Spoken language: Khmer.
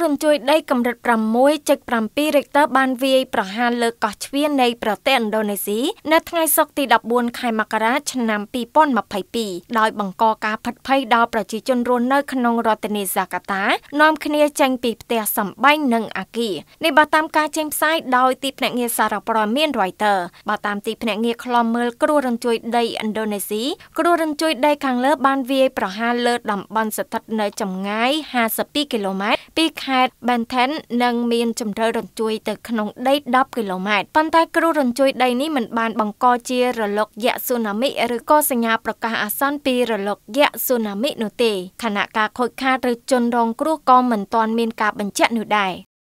រញ្ជួយដីកម្រិត 6.7 Richter បានវាយប្រហារលើកោះជ្វានៃប្រទេសឥណ្ឌូនេស៊ីនៅថ្ងៃសុក្រទី 14 ខែមករា ឆ្នាំ 2022 ដោយបង្កការផិតភ័យដល់ប្រជាជនរស់នៅក្នុងរដ្ឋធានីហ្សាកាតានាំគ្នាចេញពីផ្ទះសម្បែងនិងអគារនេះបើតាមការចេញផ្សាយដោយទីភ្នាក់ងារសារព័ត៌មាន Reuters បើតាមទីភ្នាក់ងារឃ្លាំមើលគ្រោះរញ្ជួយដីឥណ្ឌូនេស៊ីគ្រោះរញ្ជួយដីខាងលើបានវាយប្រហារលើតំបន់ស្ថិតនៅចម្ងាយ 52 គីឡូម៉ែត្រពីខេត្ត Banten និងមានជម្រៅរញ្ជួយទៅក្នុងដី 10 គីឡូម៉ែត្រប៉ុន្តែគ្រោះរញ្ជួយដីនេះមិនបានបង្កជារលកយក្សស៊ូណាមិឬក៏សញ្ញាប្រកាសអាសន្នពីរលកយក្សស៊ូណាមិនោះទេខណៈការខូចខាតឬជនរងគ្រោះក៏មិនទាន់មានការបញ្ជាក់នោះដែរ